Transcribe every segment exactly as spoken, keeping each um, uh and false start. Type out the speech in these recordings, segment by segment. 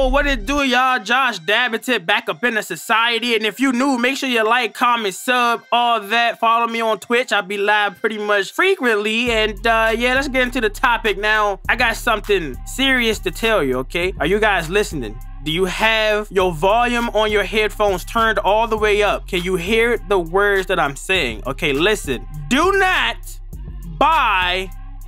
Yo, what it do, y'all? Josh Dabbington back up in the society. And if you new, make sure you like, comment, sub, all that. Follow me on Twitch. I'll be live pretty much frequently. And uh, yeah, let's get into the topic now. I got something serious to tell you, okay? Are you guys listening? Do you have your volume on your headphones turned all the way up? Can you hear the words that I'm saying? Okay, listen. Do not buy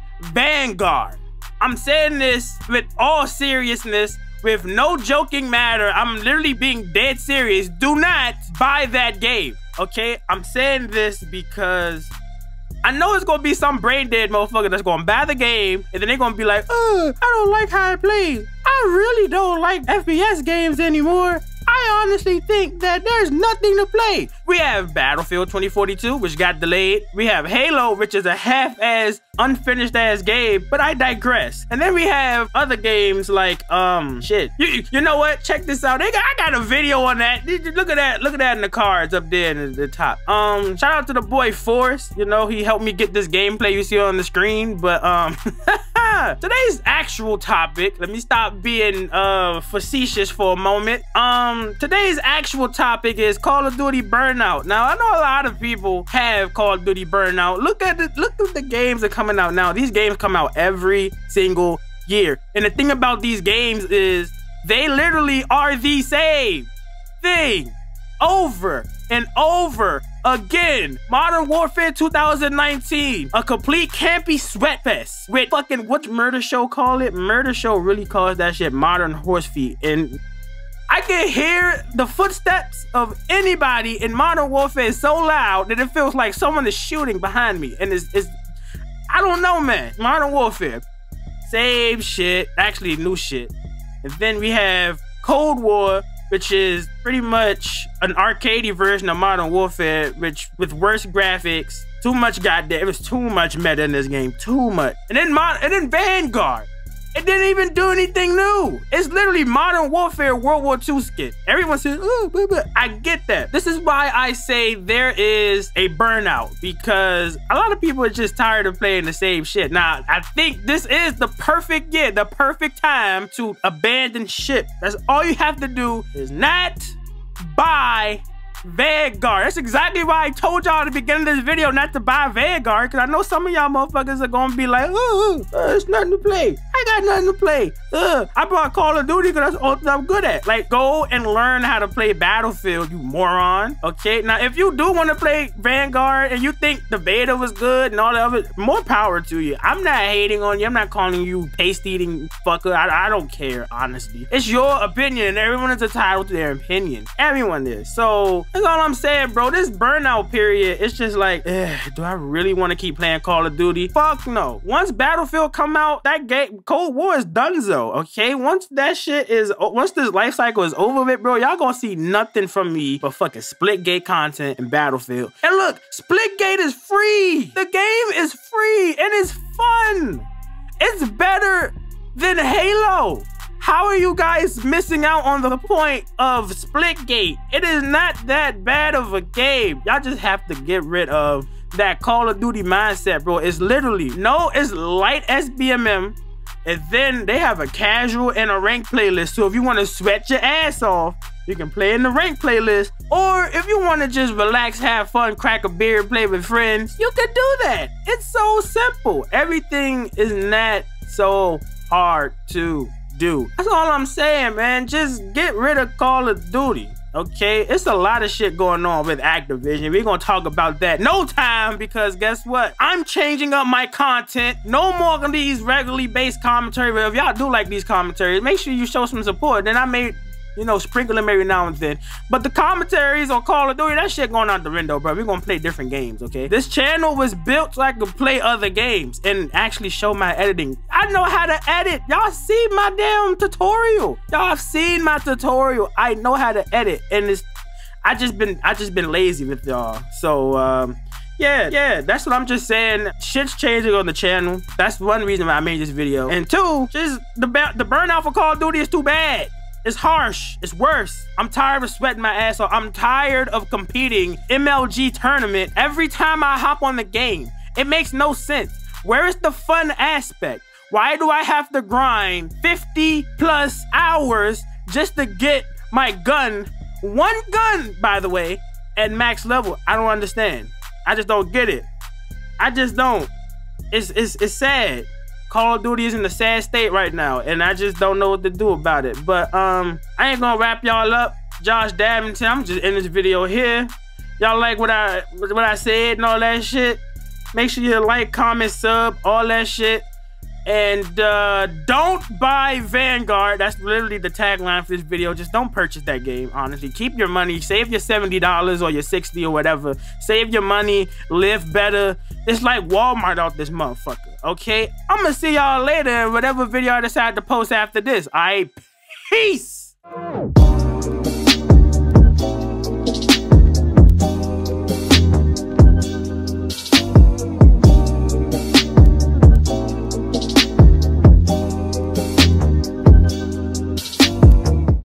Vanguard. I'm saying this with all seriousness, with no joking matter. I'm literally being dead serious. Do not buy that game, okay? I'm saying this because I know it's gonna be some brain dead motherfucker that's gonna buy the game and then they're gonna be like, oh, I don't like how it plays. I really don't like F P S games anymore. I honestly think that there's nothing to play. We have Battlefield twenty forty-two, which got delayed. We have Halo, which is a half-ass, unfinished-ass game, but I digress. And then we have other games like, um, shit. You, you know what? Check this out. They got, I got a video on that. Look at that. Look at that in the cards up there in the top. Um, shout out to the boy Force. You know, he helped me get this gameplay you see on the screen, but, um... today's actual topic, let me stop being uh facetious for a moment. Um today's actual topic is Call of Duty Burnout. Now I know a lot of people have Call of Duty Burnout. Look at the look at the games that are coming out now. These games come out every single year. And the thing about these games is they literally are the same thing over and over again. Modern Warfare two thousand nineteen, a complete campy sweat fest with fucking, what's Murder Show call it? Murder Show really calls that shit modern horse feet. And I can hear the footsteps of anybody in Modern Warfare so loud that it feels like someone is shooting behind me. And it's, it's I don't know, man. Modern Warfare, same shit, actually new shit. And then we have Cold War, which is pretty much an arcadey version of Modern Warfare, which with worse graphics, too much goddamn, it was too much meta in this game, too much. And then Mod, and then Vanguard, it didn't even do anything new. It's literally Modern Warfare World War Two skin. Everyone says, oh, but, but. I get that. This is why I say there is a burnout, because a lot of people are just tired of playing the same shit. Now, I think this is the perfect year, the perfect time to abandon ship. That's all you have to do is not buy Vanguard. That's exactly why I told y'all at the beginning of this video not to buy Vanguard, because I know some of y'all motherfuckers are gonna be like, oh, uh, it's nothing to play. I got nothing to play. Uh, I bought Call of Duty because that's all I'm good at. Like, go and learn how to play Battlefield, you moron. Okay, now if you do want to play Vanguard and you think the beta was good and all that other, more power to you. I'm not hating on you. I'm not calling you paste-eating fucker. I, I don't care, honestly. It's your opinion and everyone is entitled to their opinion. Everyone is. So that's all I'm saying, bro. This burnout period, it's just like, eh, do I really want to keep playing Call of Duty? Fuck no. Once Battlefield come out, that game, Cold War is donezo, okay? Once that shit is, once this life cycle is over with, bro, y'all gonna see nothing from me but fucking Splitgate content and Battlefield. And look, Splitgate is free. The game is free and it's fun. It's better than Halo. How are you guys missing out on the point of Splitgate? It is not that bad of a game. Y'all just have to get rid of that Call of Duty mindset, bro. It's literally, no, it's light S B M M. And then they have a casual and a ranked playlist. So if you want to sweat your ass off, you can play in the ranked playlist. Or if you want to just relax, have fun, crack a beer, play with friends, you can do that. It's so simple. Everything is not so hard to do. That's all I'm saying, man. Just get rid of Call of Duty. Okay, it's a lot of shit going on with Activision. We're gonna talk about that no time, because guess what? I'm changing up my content. No more of these regularly based commentary. But if y'all do like these commentaries, make sure you show some support. Then I may, you know, sprinkle them every now and then. But the commentaries on Call of Duty, that shit going out the window, bro. We're gonna play different games, okay? This channel was built so I could play other games and actually show my editing. I know how to edit. Y'all see my damn tutorial. Y'all have seen my tutorial. I know how to edit, and it's I just been I just been lazy with y'all. So um yeah, yeah, that's what I'm just saying. Shit's changing on the channel. That's one reason why I made this video. And two, just the the burnout for Call of Duty is too bad. It's harsh. It's worse. I'm tired of sweating my ass off. I'm tired of competing M L G tournament every time I hop on the game. It makes no sense. Where is the fun aspect? Why do I have to grind fifty plus hours just to get my gun, one gun, by the way, at max level. I don't understand. I just don't get it. I just don't. It's, it's, it's sad. Call of Duty is in a sad state right now, and I just don't know what to do about it. But um, I ain't gonna wrap y'all up. JoshDabbington, I'm just in this video here. Y'all like what I what I said and all that shit? Make sure you like, comment, sub, all that shit. And uh, don't buy Vanguard. That's literally the tagline for this video. Just don't purchase that game, honestly. Keep your money. Save your seventy dollars or your sixty dollars or whatever. Save your money. Live better. It's like Walmart out this motherfucker, okay? I'm gonna see y'all later in whatever video I decide to post after this. All right, peace.